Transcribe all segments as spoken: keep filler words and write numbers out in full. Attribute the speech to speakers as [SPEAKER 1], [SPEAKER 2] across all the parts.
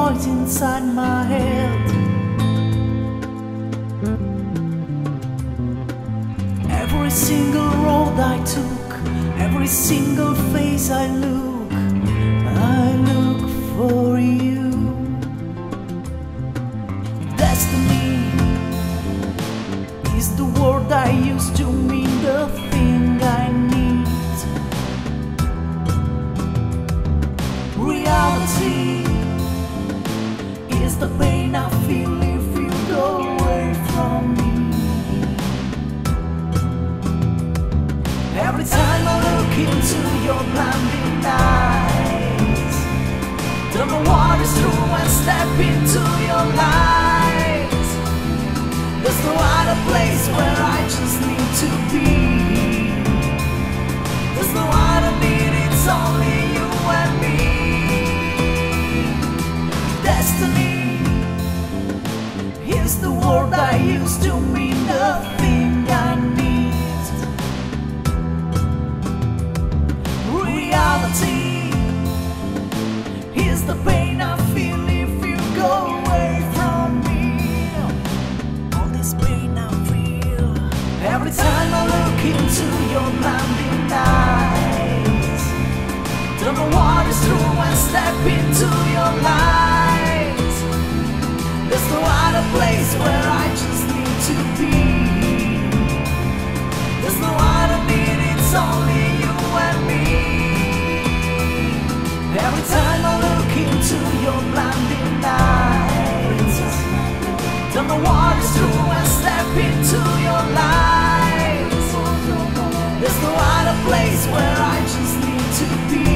[SPEAKER 1] voice inside my head. Every single road I took, every single face I look, I look for you. Destiny is the word I use to mean the thing I need. Reality is the pain I feel if you go away from me. Every time I look into your blinding eyes, don't know what is true and step into your light. There's no other place where I just need to be. There's no other need, it's only you and me. Destiny is the word I use to mean the thing I need. Reality is the pain I feel if you go away from me. All this pain I feel every time I look into your blinding eyes. Don't know what is true and step into your light. There's no other place where I just need to be. There's no other need, it's only you and me. Every time I look into your blinding eyes, don't know what is true and step into your light. There's no other place where I just need to be.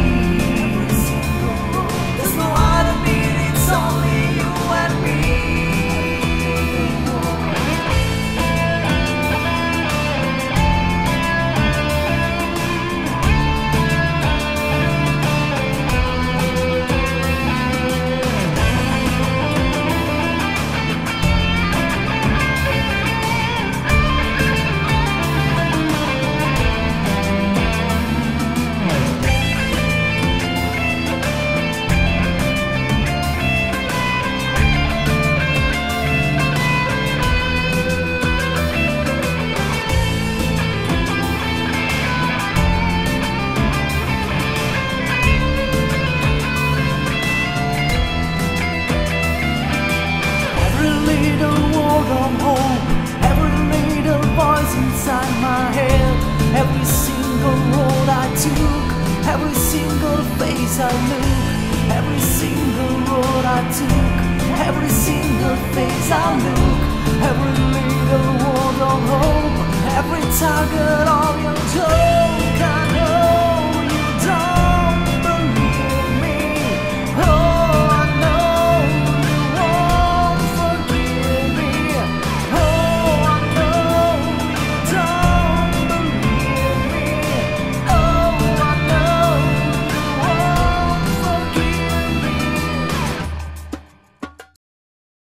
[SPEAKER 1] There's no other need, it's only you and me. Inside my head, every single road I took, every single face I look,